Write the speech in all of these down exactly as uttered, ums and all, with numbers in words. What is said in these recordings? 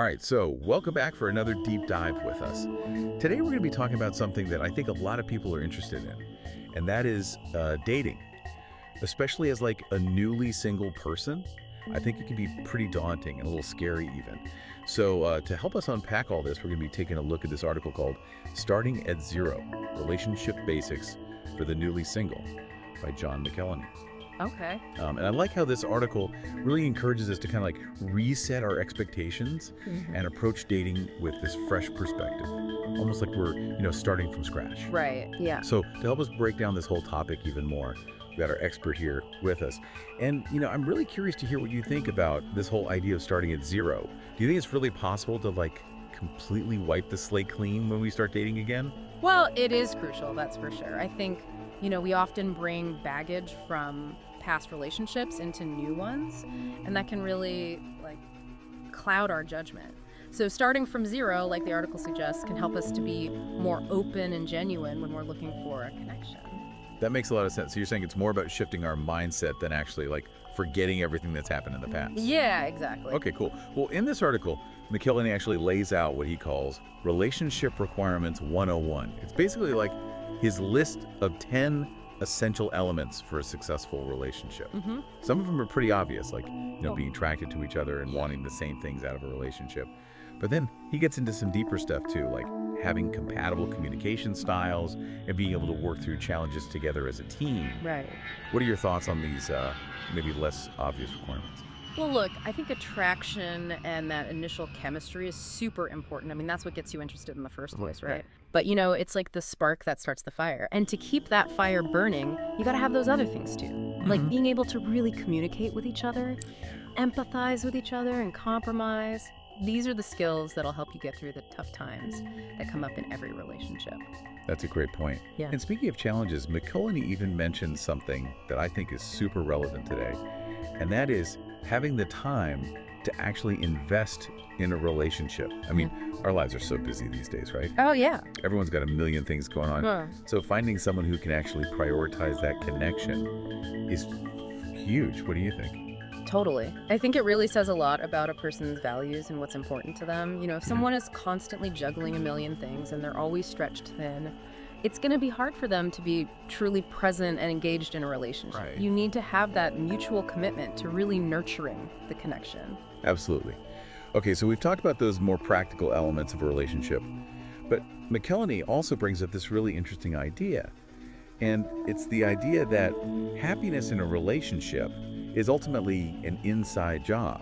All right, so welcome back for another deep dive with us. Today we're going to be talking about something that I think a lot of people are interested in, and that is uh, dating. Especially as like a newly single person, I think it can be pretty daunting and a little scary even. So uh, to help us unpack all this, we're going to be taking a look at this article called Starting at Zero, Relationship Basics for the Newly Single by John McElhenney. Okay. Um, and I like how this article really encourages us to kind of like reset our expectations Mm-hmm. and approach dating with this fresh perspective, almost like we're, you know, starting from scratch. Right. Yeah. So to help us break down this whole topic even more, we've got our expert here with us. And, you know, I'm really curious to hear what you think about this whole idea of starting at zero. Do you think it's really possible to like completely wipe the slate clean when we start dating again? Well, it is crucial, that's for sure. I think, you know, we often bring baggage from past relationships into new ones, and that can really like cloud our judgment. So starting from zero, like the article suggests, can help us to be more open and genuine when we're looking for a connection. That makes a lot of sense. So you're saying it's more about shifting our mindset than actually like forgetting everything that's happened in the past. Yeah, exactly. Okay, cool. Well, in this article, McElhenney actually lays out what he calls Relationship Requirements one oh one. It's basically like his list of ten essential elements for a successful relationship. Mm-hmm. Some of them are pretty obvious, like, you know, being attracted to each other and wanting the same things out of a relationship. But then he gets into some deeper stuff too, like having compatible communication styles and being able to work through challenges together as a team. Right. What are your thoughts on these uh, maybe less obvious requirements? Well, look, I think attraction and that initial chemistry is super important. I mean, that's what gets you interested in the first place, right? But, you know, it's like the spark that starts the fire. And to keep that fire burning, you got to have those other things too. Mm-hmm. Like being able to really communicate with each other, empathize with each other, and compromise. These are the skills that'll help you get through the tough times that come up in every relationship. That's a great point. Yeah. And speaking of challenges, McElhenney even mentioned something that I think is super relevant today, and that is having the time to actually invest in a relationship. I mean, our lives are so busy these days, right? Oh, yeah. Everyone's got a million things going on. Huh. So finding someone who can actually prioritize that connection is huge. What do you think? Totally. I think it really says a lot about a person's values and what's important to them. You know, if someone is constantly juggling a million things and they're always stretched thin, it's going to be hard for them to be truly present and engaged in a relationship. Right. You need to have that mutual commitment to really nurturing the connection. Absolutely. Okay, so we've talked about those more practical elements of a relationship, but McElhenney also brings up this really interesting idea. And it's the idea that happiness in a relationship is ultimately an inside job.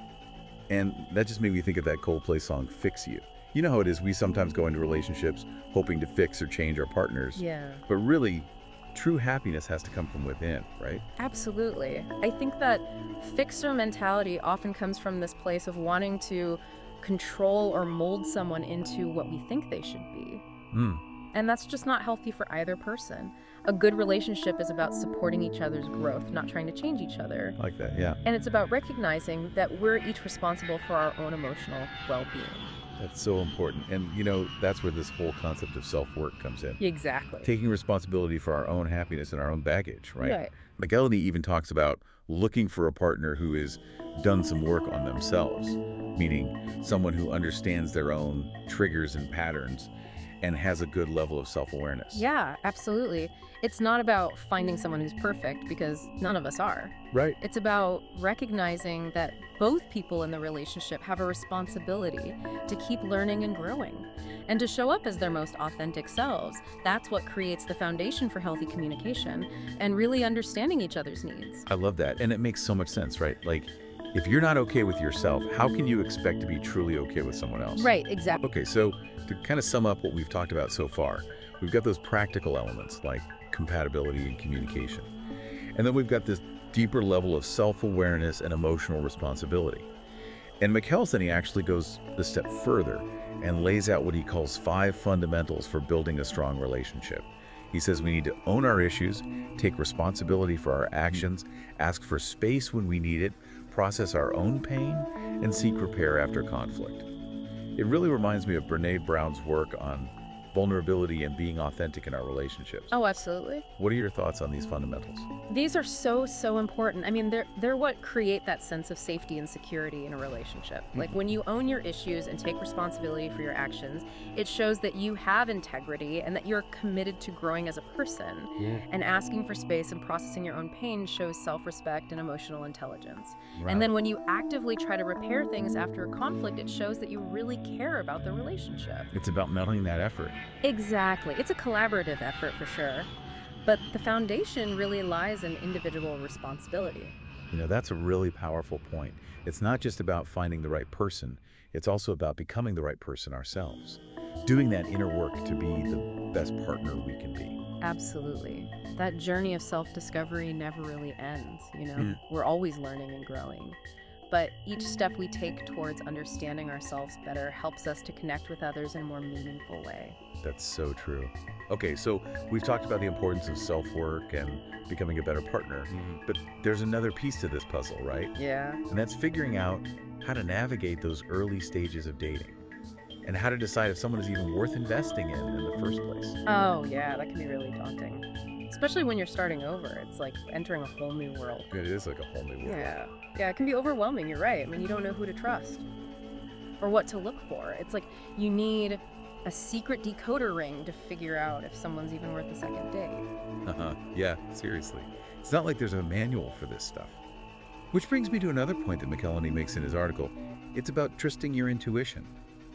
And that just made me think of that Coldplay song, Fix You. You know how it is, we sometimes go into relationships hoping to fix or change our partners. Yeah. But really, true happiness has to come from within, right? Absolutely. I think that fixer mentality often comes from this place of wanting to control or mold someone into what we think they should be. Hmm. And that's just not healthy for either person. A good relationship is about supporting each other's growth, not trying to change each other. I like that, yeah. And it's about recognizing that we're each responsible for our own emotional well-being. That's so important. And, you know, that's where this whole concept of self-work comes in. Exactly. Taking responsibility for our own happiness and our own baggage, right? Right. McElhenney even talks about looking for a partner who has done some work on themselves, meaning someone who understands their own triggers and patterns and has a good level of self-awareness. Yeah, absolutely. It's not about finding someone who's perfect, because none of us are. Right. It's about recognizing that both people in the relationship have a responsibility to keep learning and growing, and to show up as their most authentic selves. That's what creates the foundation for healthy communication and really understanding each other's needs. I love that. And it makes so much sense, right? Like, if you're not okay with yourself, how can you expect to be truly okay with someone else? Right, exactly. Okay, so to kind of sum up what we've talked about so far, we've got those practical elements like compatibility and communication. And then we've got this deeper level of self-awareness and emotional responsibility. And McElhenney actually goes a step further and lays out what he calls five fundamentals for building a strong relationship. He says we need to own our issues, take responsibility for our actions, ask for space when we need it, process our own pain, and seek repair after conflict. It really reminds me of Brené Brown's work on vulnerability and being authentic in our relationships. Oh, absolutely. What are your thoughts on these fundamentals? These are so, so important. I mean, they're, they're what create that sense of safety and security in a relationship. Like when you own your issues and take responsibility for your actions, it shows that you have integrity and that you're committed to growing as a person. Yeah. And asking for space and processing your own pain shows self-respect and emotional intelligence. Right. And then when you actively try to repair things after a conflict, it shows that you really care about the relationship. It's about melding that effort. Exactly. It's a collaborative effort for sure. But the foundation really lies in individual responsibility. You know, that's a really powerful point. It's not just about finding the right person. It's also about becoming the right person ourselves. Doing that inner work to be the best partner we can be. Absolutely. That journey of self-discovery never really ends, you know? Mm. We're always learning and growing. But each step we take towards understanding ourselves better helps us to connect with others in a more meaningful way. That's so true. Okay, so we've talked about the importance of self-work and becoming a better partner, Mhm. but there's another piece to this puzzle, right? Yeah. And that's figuring out how to navigate those early stages of dating and how to decide if someone is even worth investing in in the first place. Oh, yeah, that can be really daunting. Especially when you're starting over. It's like entering a whole new world. It is like a whole new world. Yeah. Yeah, it can be overwhelming, you're right. I mean, you don't know who to trust or what to look for. It's like you need a secret decoder ring to figure out if someone's even worth a second date. Uh-huh. Yeah, seriously. It's not like there's a manual for this stuff. Which brings me to another point that McElhenney makes in his article. It's about trusting your intuition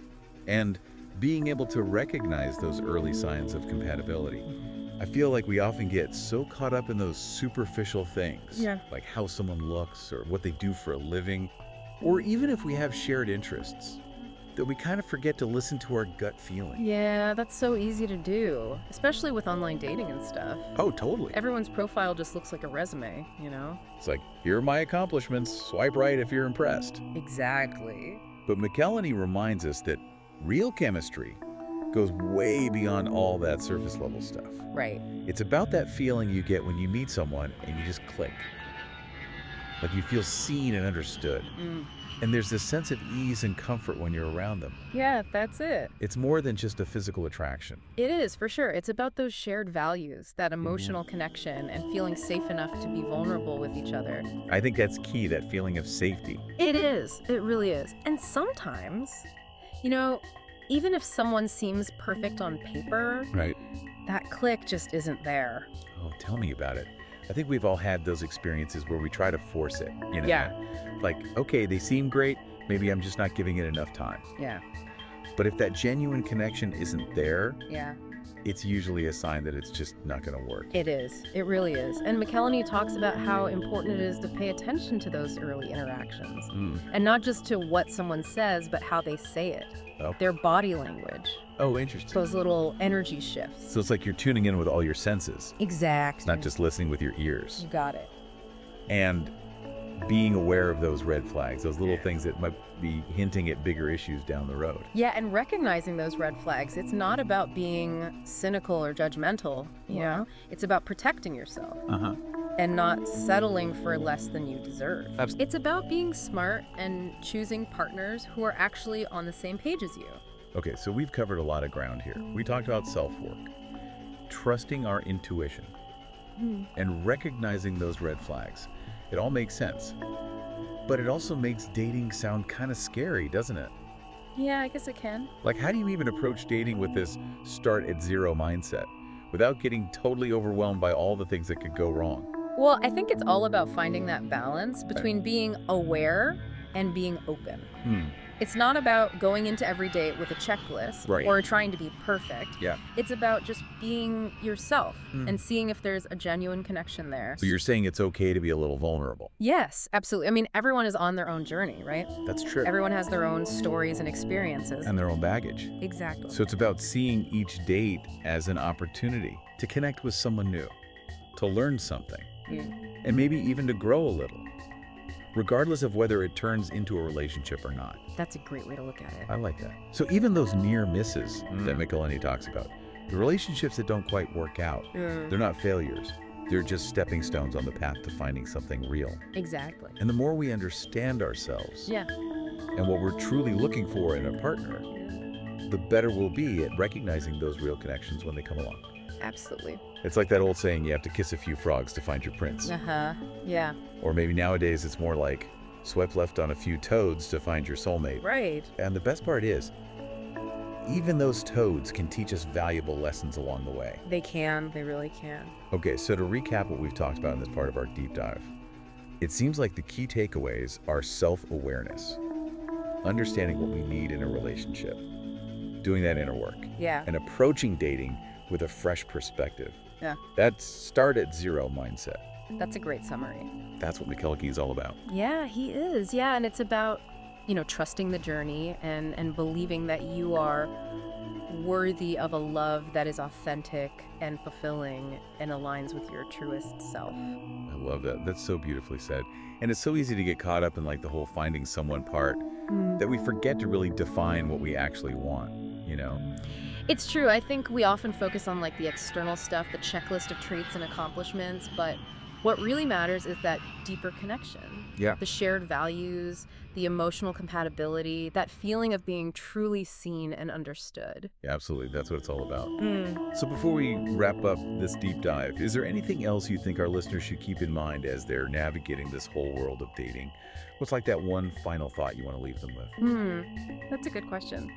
and being able to recognize those early signs of compatibility. I feel like we often get so caught up in those superficial things, Yeah. like how someone looks or what they do for a living, or even if we have shared interests, that we kind of forget to listen to our gut feeling. Yeah, that's so easy to do, especially with online dating and stuff. Oh, totally. Everyone's profile just looks like a resume, you know? It's like, here are my accomplishments, swipe right if you're impressed. Exactly. But McElhenney reminds us that real chemistry goes way beyond all that surface level stuff. Right. It's about that feeling you get when you meet someone and you just click. Like you feel seen and understood. Mm. And there's this sense of ease and comfort when you're around them. Yeah, that's it. It's more than just a physical attraction. It is, for sure. It's about those shared values, that emotional connection, and feeling safe enough to be vulnerable with each other. I think that's key, that feeling of safety. It is. It really is. And sometimes, you know, even if someone seems perfect on paper, Right. that click just isn't there. Oh, tell me about it. I think we've all had those experiences where we try to force it, you know? Yeah. Like, okay, they seem great, maybe I'm just not giving it enough time. Yeah. But if that genuine connection isn't there, Yeah. it's usually a sign that it's just not going to work. It is. It really is. And McElhenney talks about how important it is to pay attention to those early interactions. Mm. And not just to what someone says, but how they say it. Oh. Their body language. Oh, interesting. Those little energy shifts. So it's like you're tuning in with all your senses, Exactly. not just listening with your ears. You got it. And being aware of those red flags, those little things that might be hinting at bigger issues down the road. Yeah, and recognizing those red flags. It's not about being cynical or judgmental, you know? It's about protecting yourself Uh-huh. and not settling for less than you deserve. Abs- It's about being smart and choosing partners who are actually on the same page as you. Okay, so we've covered a lot of ground here. We talked about self-work, trusting our intuition, and recognizing those red flags. It all makes sense. But it also makes dating sound kind of scary, doesn't it? Yeah, I guess it can. Like, how do you even approach dating with this start at zero mindset without getting totally overwhelmed by all the things that could go wrong? Well, I think it's all about finding that balance between being aware and being open. Hmm. It's not about going into every date with a checklist Right. or trying to be perfect. Yeah. It's about just being yourself Mm. and seeing if there's a genuine connection there. So you're saying it's okay to be a little vulnerable. Yes, absolutely. I mean, everyone is on their own journey, right? That's true. Everyone has their own stories and experiences. And their own baggage. Exactly. So it's about seeing each date as an opportunity to connect with someone new, to learn something, Mm. and maybe even to grow a little, regardless of whether it turns into a relationship or not. That's a great way to look at it. I like that. So even those near misses that Mm. McElhenney talks about, the relationships that don't quite work out, Mm. they're not failures. They're just stepping stones on the path to finding something real. Exactly. And the more we understand ourselves Yeah. and what we're truly looking for in a partner, the better we'll be at recognizing those real connections when they come along. Absolutely. It's like that old saying, you have to kiss a few frogs to find your prince. Uh-huh. Yeah. Or maybe nowadays it's more like swipe left on a few toads to find your soulmate. Right. And the best part is, even those toads can teach us valuable lessons along the way. They can. They really can. Okay, so to recap what we've talked about in this part of our deep dive, it seems like the key takeaways are self-awareness, understanding what we need in a relationship, doing that inner work, Yeah. and approaching dating with a fresh perspective. Yeah. That start at zero mindset. That's a great summary. That's what McElhenney is all about. Yeah, he is. Yeah, and it's about, you know, trusting the journey and, and believing that you are worthy of a love that is authentic and fulfilling and aligns with your truest self. I love that. That's so beautifully said. And it's so easy to get caught up in like the whole finding someone part Mm. that we forget to really define what we actually want, you know? It's true. I think we often focus on like the external stuff, the checklist of traits and accomplishments, but what really matters is that deeper connection. Yeah. The shared values, the emotional compatibility, that feeling of being truly seen and understood. Yeah, absolutely. That's what it's all about. Mm. So before we wrap up this deep dive, is there anything else you think our listeners should keep in mind as they're navigating this whole world of dating? What's like that one final thought you want to leave them with? Hmm, that's a good question.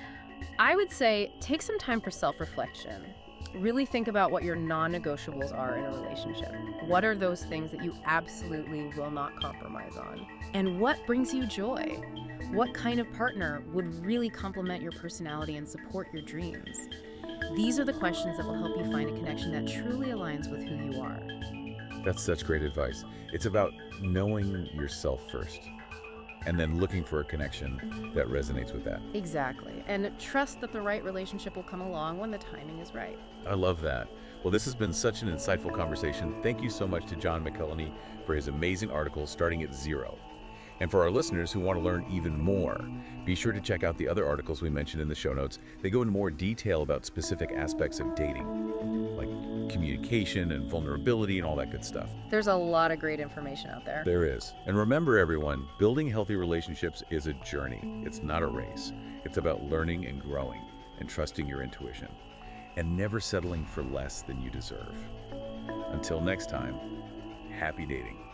I would say take some time for self-reflection. Really think about what your non-negotiables are in a relationship. What are those things that you absolutely will not compromise on? And what brings you joy? What kind of partner would really complement your personality and support your dreams? These are the questions that will help you find a connection that truly aligns with who you are. That's such great advice. It's about knowing yourself first and then looking for a connection that resonates with that. Exactly. And trust that the right relationship will come along when the timing is right. I love that. Well, this has been such an insightful conversation. Thank you so much to John McElhenney for his amazing article, Starting at Zero. And for our listeners who want to learn even more, be sure to check out the other articles we mentioned in the show notes. They go into more detail about specific aspects of dating, like communication and vulnerability and all that good stuff. There's a lot of great information out there. There is. And remember, everyone, building healthy relationships is a journey. It's not a race. It's about learning and growing and trusting your intuition and never settling for less than you deserve. Until next time, happy dating.